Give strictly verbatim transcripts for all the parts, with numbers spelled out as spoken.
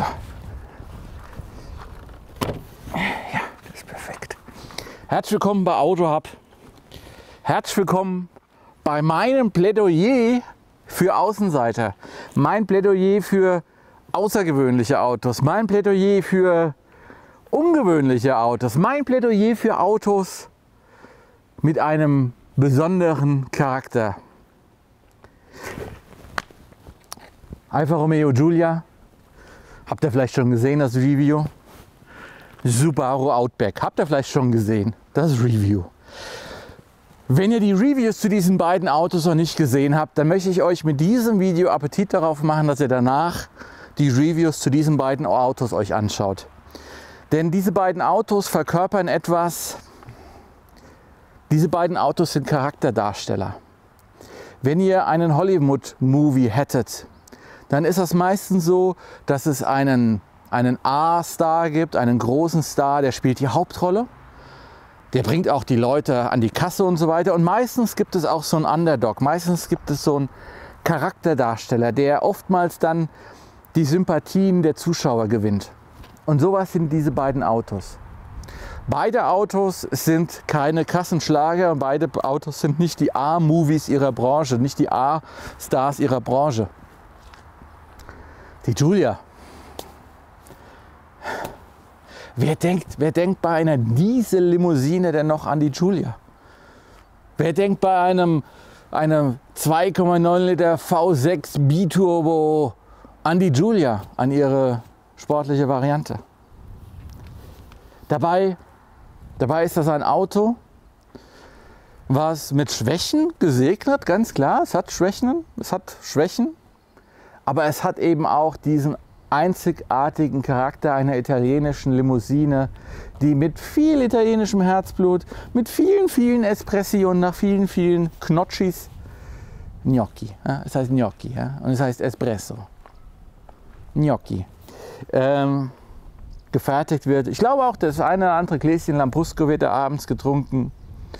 So. Ja, das ist perfekt. Herzlich willkommen bei AutoHub. Herzlich willkommen bei meinem Plädoyer für Außenseiter. Mein Plädoyer für außergewöhnliche Autos. Mein Plädoyer für ungewöhnliche Autos. Mein Plädoyer für Autos mit einem besonderen Charakter. Alfa Romeo Giulia. Habt ihr vielleicht schon gesehen, das Review? Subaru Outback. Habt ihr vielleicht schon gesehen, das Review? Wenn ihr die Reviews zu diesen beiden Autos noch nicht gesehen habt, dann möchte ich euch mit diesem Video Appetit darauf machen, dass ihr danach die Reviews zu diesen beiden Autos euch anschaut. Denn diese beiden Autos verkörpern etwas, diese beiden Autos sind Charakterdarsteller. Wenn ihr einen Hollywood-Movie hättet, dann ist das meistens so, dass es einen, einen A-Star gibt, einen großen Star, der spielt die Hauptrolle. Der bringt auch die Leute an die Kasse und so weiter. Und meistens gibt es auch so einen Underdog. Meistens gibt es so einen Charakterdarsteller, der oftmals dann die Sympathien der Zuschauer gewinnt. Und sowas sind diese beiden Autos. Beide Autos sind keine Kassenschlager und beide Autos sind nicht die A-Movies ihrer Branche, nicht die A-Stars ihrer Branche. Die Giulia. Wer denkt, wer denkt bei einer Diesellimousine denn noch an die Giulia? Wer denkt bei einem, einem zwei Komma neun Liter V sechs Biturbo an die Giulia, an ihre sportliche Variante? Dabei, dabei ist das ein Auto, was mit Schwächen gesegnet, ganz klar. Es hat Schwächen, es hat Schwächen, aber es hat eben auch diesen einzigartigen Charakter einer italienischen Limousine, die mit viel italienischem Herzblut, mit vielen, vielen Espressi und nach vielen, vielen Knocchis, Gnocchi, ja, es heißt Gnocchi, ja, und es heißt Espresso, Gnocchi, ähm, gefertigt wird. Ich glaube auch, das eine oder andere Gläschen Lambrusco wird da abends getrunken.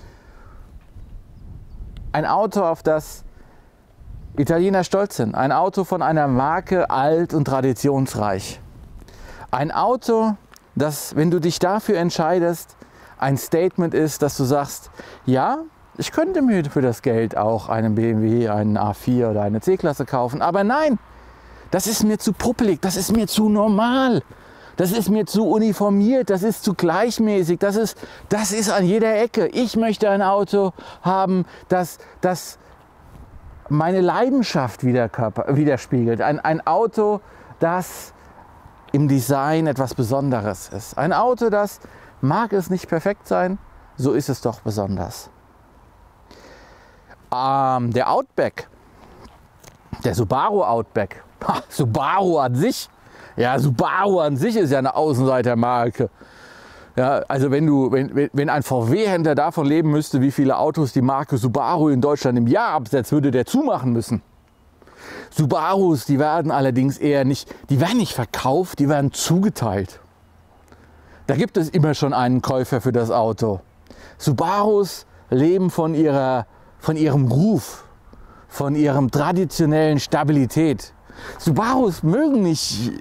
Ein Auto, auf das Italiener stolz sind. Ein Auto von einer Marke, alt und traditionsreich. Ein Auto, das, wenn du dich dafür entscheidest, ein Statement ist, dass du sagst, ja, ich könnte mir für das Geld auch einen B M W, einen A vier oder eine C-Klasse kaufen, aber nein, das ist mir zu puppelig, das ist mir zu normal, das ist mir zu uniformiert, das ist zu gleichmäßig, das ist, das ist an jeder Ecke. Ich möchte ein Auto haben, das, das meine Leidenschaft widerspiegelt. Ein, ein Auto, das im Design etwas Besonderes ist. Ein Auto, das mag es nicht perfekt sein, so ist es doch besonders. Ähm, der Outback, der Subaru Outback, ha, Subaru an sich, ja, Subaru an sich ist ja eine Außenseitermarke. Ja, also wenn, du, wenn, wenn ein V W-Händler davon leben müsste, wie viele Autos die Marke Subaru in Deutschland im Jahr absetzt, würde der zumachen müssen. Subarus, die werden allerdings eher nicht, die werden nicht verkauft, die werden zugeteilt. Da gibt es immer schon einen Käufer für das Auto. Subarus leben von, ihrer, von ihrem Ruf, von ihrem traditionellen Stabilität. Subarus mögen nicht,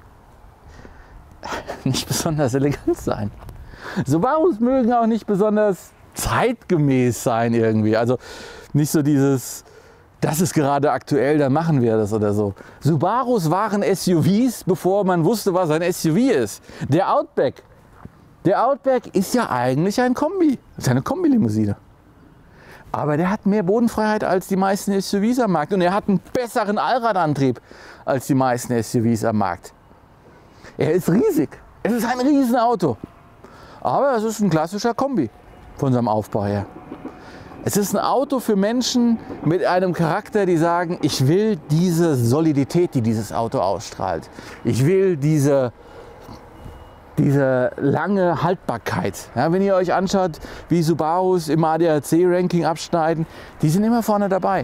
nicht besonders elegant sein. Subarus mögen auch nicht besonders zeitgemäß sein irgendwie. Also nicht so dieses, das ist gerade aktuell, dann machen wir das oder so. Subarus waren S U Vs, bevor man wusste, was ein S U V ist. Der Outback, der Outback ist ja eigentlich ein Kombi. Das ist eine Kombilimousine. Aber der hat mehr Bodenfreiheit als die meisten S U Vs am Markt. Und er hat einen besseren Allradantrieb als die meisten S U Vs am Markt. Er ist riesig. Es ist ein Riesenauto. Aber es ist ein klassischer Kombi von seinem Aufbau her. Es ist ein Auto für Menschen mit einem Charakter, die sagen, ich will diese Solidität, die dieses Auto ausstrahlt. Ich will diese, diese lange Haltbarkeit. Ja, wenn ihr euch anschaut, wie Subarus im A D A C-Ranking abschneiden, die sind immer vorne dabei.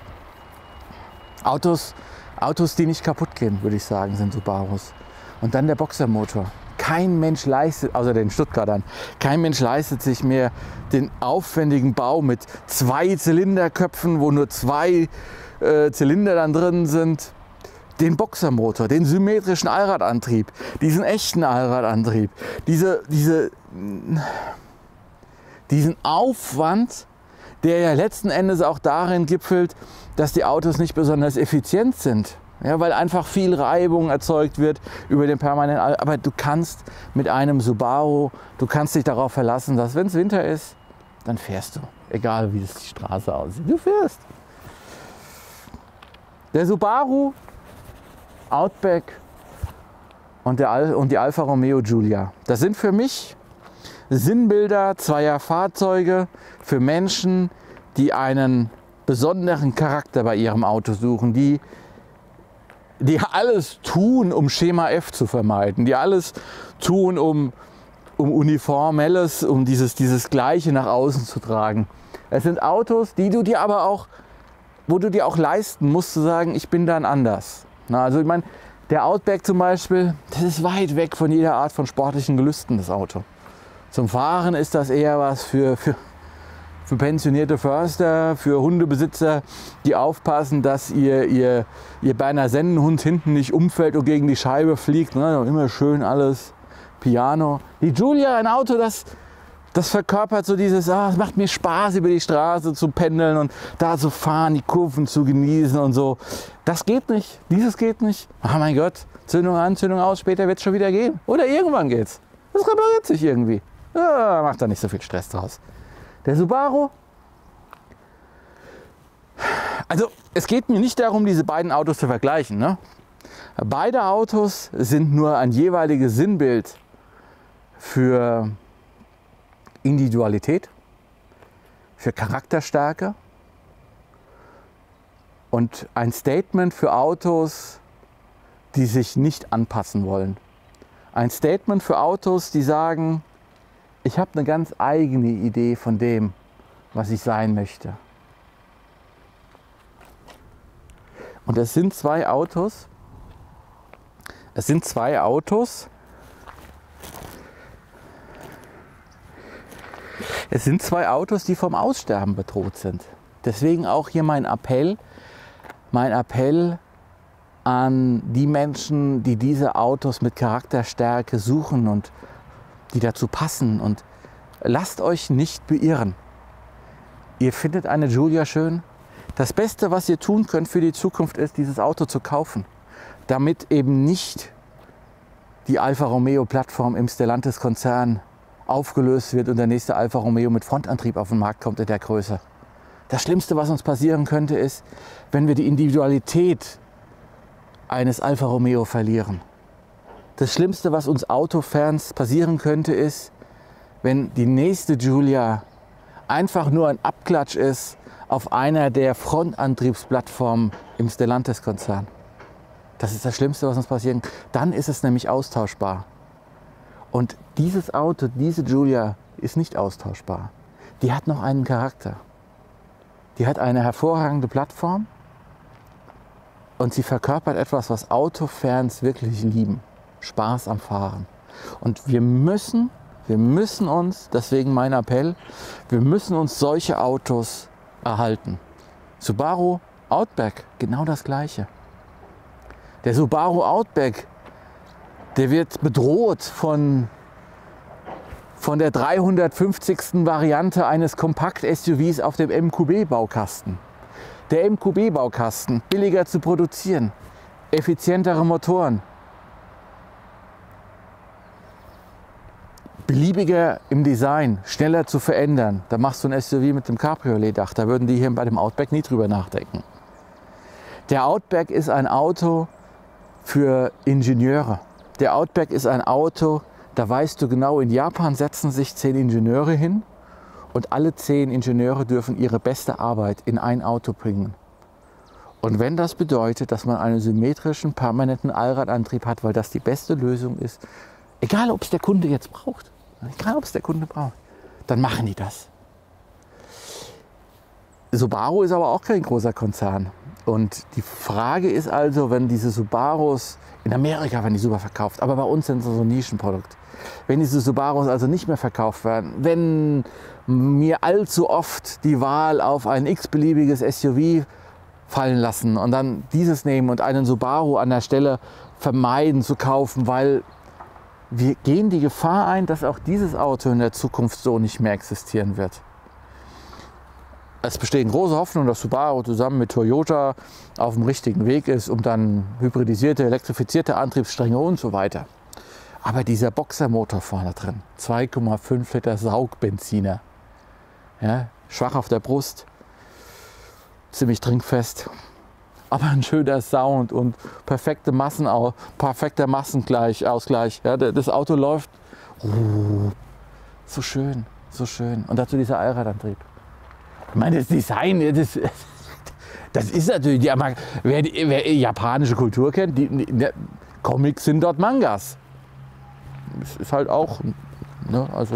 Autos, Autos, die nicht kaputt gehen, würde ich sagen, sind Subarus. Und dann der Boxermotor. Kein Mensch leistet, außer den Stuttgartern, kein Mensch leistet sich mehr den aufwendigen Bau mit zwei Zylinderköpfen, wo nur zwei äh, Zylinder dann drin sind. den Boxermotor, den symmetrischen Allradantrieb, diesen echten Allradantrieb, diese, diese, diesen Aufwand, der ja letzten Endes auch darin gipfelt, dass die Autos nicht besonders effizient sind. Ja, weil einfach viel Reibung erzeugt wird über den permanenten All. Aber du kannst mit einem Subaru, du kannst dich darauf verlassen, dass wenn es Winter ist, dann fährst du. Egal wie es die Straße aussieht, du fährst. Der Subaru Outback und, der Al und die Alfa Romeo Giulia. Das sind für mich Sinnbilder zweier Fahrzeuge für Menschen, die einen besonderen Charakter bei ihrem Auto suchen, die, die alles tun, um Schema F zu vermeiden, die alles tun, um, um Uniformelles, um dieses, dieses Gleiche nach außen zu tragen. Es sind Autos, die du dir aber auch, wo du dir auch leisten musst, zu sagen, ich bin dann anders. Na, also ich meine, der Outback zum Beispiel, das ist weit weg von jeder Art von sportlichen Gelüsten, das Auto. Zum Fahren ist das eher was für, für, für pensionierte Förster, für Hundebesitzer, die aufpassen, dass ihr, ihr, ihr Berner Sennenhund hinten nicht umfällt und gegen die Scheibe fliegt. Ne? Immer schön alles Piano. Die Giulia, ein Auto, das, das verkörpert so dieses, ah, es macht mir Spaß, über die Straße zu pendeln und da zu fahren, die Kurven zu genießen und so. Das geht nicht, dieses geht nicht. Ach mein Gott, Zündung an, Zündung aus, später wird es schon wieder gehen. Oder irgendwann geht's. Das repariert sich irgendwie. Ja, macht da nicht so viel Stress draus. Der Subaru, also es geht mir nicht darum, diese beiden Autos zu vergleichen. Ne? Beide Autos sind nur ein jeweiliges Sinnbild für Individualität, für Charakterstärke und ein Statement für Autos, die sich nicht anpassen wollen. Ein Statement für Autos, die sagen, ich habe eine ganz eigene Idee von dem, was ich sein möchte. Und es sind zwei Autos, es sind zwei Autos, es sind zwei Autos, die vom Aussterben bedroht sind. Deswegen auch hier mein Appell, mein Appell an die Menschen, die diese Autos mit Charakterstärke suchen und die dazu passen. Und lasst euch nicht beirren. Ihr findet eine Giulia schön. Das Beste, was ihr tun könnt für die Zukunft, ist, dieses Auto zu kaufen, damit eben nicht die Alfa Romeo-Plattform im Stellantis-Konzern aufgelöst wird und der nächste Alfa Romeo mit Frontantrieb auf den Markt kommt in der Größe. Das Schlimmste, was uns passieren könnte, ist, wenn wir die Individualität eines Alfa Romeo verlieren. Das Schlimmste, was uns Autofans passieren könnte, ist, wenn die nächste Giulia einfach nur ein Abklatsch ist auf einer der Frontantriebsplattformen im Stellantis-Konzern. Das ist das Schlimmste, was uns passieren kann. Dann ist es nämlich austauschbar. Und dieses Auto, diese Giulia, ist nicht austauschbar. Die hat noch einen Charakter. Die hat eine hervorragende Plattform und sie verkörpert etwas, was Autofans wirklich lieben. Spaß am Fahren. Und wir müssen, wir müssen uns, deswegen mein Appell, wir müssen uns solche Autos erhalten. Subaru Outback, genau das Gleiche. Der Subaru Outback, der wird bedroht von, von der dreihundertfünfzigsten Variante eines Kompakt-S U Vs auf dem M Q B-Baukasten. Der M Q B-Baukasten, billiger zu produzieren, effizientere Motoren, beliebiger im Design, schneller zu verändern. Da machst du ein S U V mit dem Cabriolet-Dach, da würden die hier bei dem Outback nie drüber nachdenken. Der Outback ist ein Auto für Ingenieure. Der Outback ist ein Auto, da weißt du genau, in Japan setzen sich zehn Ingenieure hin und alle zehn Ingenieure dürfen ihre beste Arbeit in ein Auto bringen. Und wenn das bedeutet, dass man einen symmetrischen, permanenten Allradantrieb hat, weil das die beste Lösung ist, egal ob es der Kunde jetzt braucht, egal ob es der Kunde braucht, dann machen die das. Subaru ist aber auch kein großer Konzern. Und die Frage ist also, wenn diese Subarus, in Amerika werden die super verkauft, aber bei uns sind sie so ein Nischenprodukt. Wenn diese Subarus also nicht mehr verkauft werden, wenn mir allzu oft die Wahl auf ein x-beliebiges S U V fallen lassen und dann dieses nehmen und einen Subaru an der Stelle vermeiden zu kaufen, weil wir gehen die Gefahr ein, dass auch dieses Auto in der Zukunft so nicht mehr existieren wird. Es bestehen große Hoffnungen, dass Subaru zusammen mit Toyota auf dem richtigen Weg ist, um dann hybridisierte, elektrifizierte Antriebsstränge und so weiter. Aber dieser Boxermotor vorne drin, zwei Komma fünf Liter Saugbenziner, ja, schwach auf der Brust, ziemlich trinkfest, aber ein schöner Sound und perfekte Massenau perfekter Massenausgleich. Ja, das Auto läuft oh, so schön, so schön. Und dazu dieser Allradantrieb. Ich meine, das Design, das, das ist natürlich, die, wer, wer japanische Kultur kennt, die, die Comics sind dort Mangas. Das ist halt auch, ne, also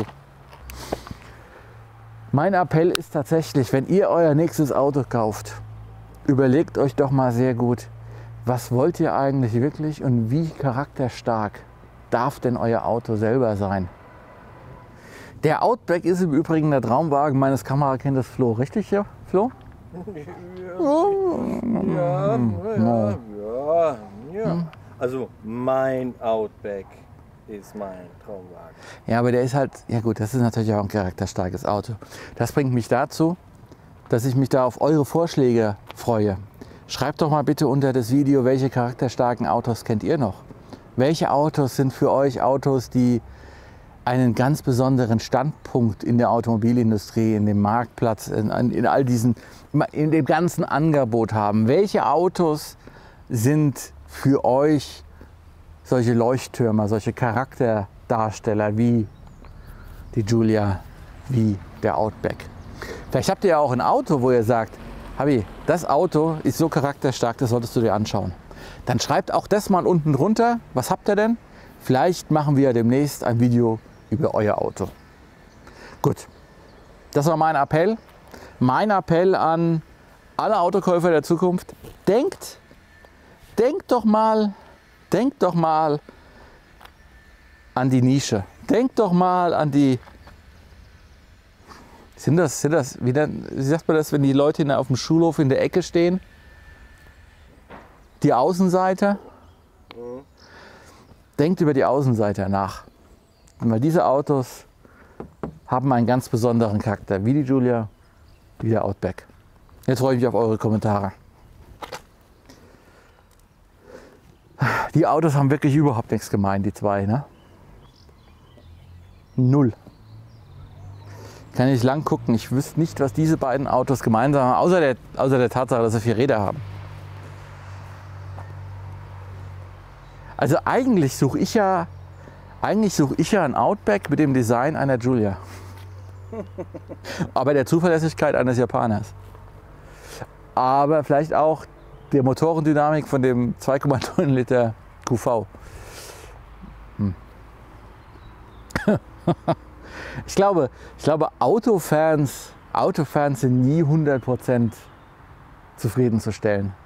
mein Appell ist tatsächlich, wenn ihr euer nächstes Auto kauft, überlegt euch doch mal sehr gut, was wollt ihr eigentlich wirklich und wie charakterstark darf denn euer Auto selber sein? Der Outback ist im Übrigen der Traumwagen meines Kamerakindes Flo, richtig hier, Flo? Ja, ja, ja, ja, ja. Also mein Outback ist mein Traumwagen. Ja, aber der ist halt, ja gut, das ist natürlich auch ein charakterstarkes Auto. Das bringt mich dazu, dass ich mich da auf eure Vorschläge freue. Schreibt doch mal bitte unter das Video, welche charakterstarken Autos kennt ihr noch? Welche Autos sind für euch Autos, die einen ganz besonderen Standpunkt in der Automobilindustrie, in dem Marktplatz, in, in all diesen, in dem ganzen Angebot haben? Welche Autos sind für euch solche Leuchttürmer, solche Charakterdarsteller wie die Giulia, wie der Outback? Vielleicht habt ihr ja auch ein Auto, wo ihr sagt, Habi, das Auto ist so charakterstark, das solltest du dir anschauen. Dann schreibt auch das mal unten drunter. Was habt ihr denn? Vielleicht machen wir demnächst ein Video über euer Auto. Gut, das war mein Appell. Mein Appell an alle Autokäufer der Zukunft. Denkt, denkt doch mal, denkt doch mal an die Nische. Denkt doch mal an die... Sind das, sind das, wie, dann, wie sagt man das, wenn die Leute auf dem Schulhof in der Ecke stehen? Die Außenseiter? Mhm. Denkt über die Außenseiter nach. Weil diese Autos haben einen ganz besonderen Charakter, wie die Giulia, wie der Outback. Jetzt freue ich mich auf eure Kommentare. Die Autos haben wirklich überhaupt nichts gemein, die zwei, ne? Null. Kann ich lang gucken. Ich wüsste nicht, was diese beiden Autos gemeinsam haben, außer der, außer der Tatsache, dass sie vier Räder haben. Also eigentlich suche ich ja, eigentlich suche ich ja ein Outback mit dem Design einer Giulia. Aber der Zuverlässigkeit eines Japaners. Aber vielleicht auch der Motorendynamik von dem zwei Komma neun Liter Q V. Hm. Ich glaube, ich glaube Autofans, Autofans sind nie hundert Prozent zufriedenzustellen.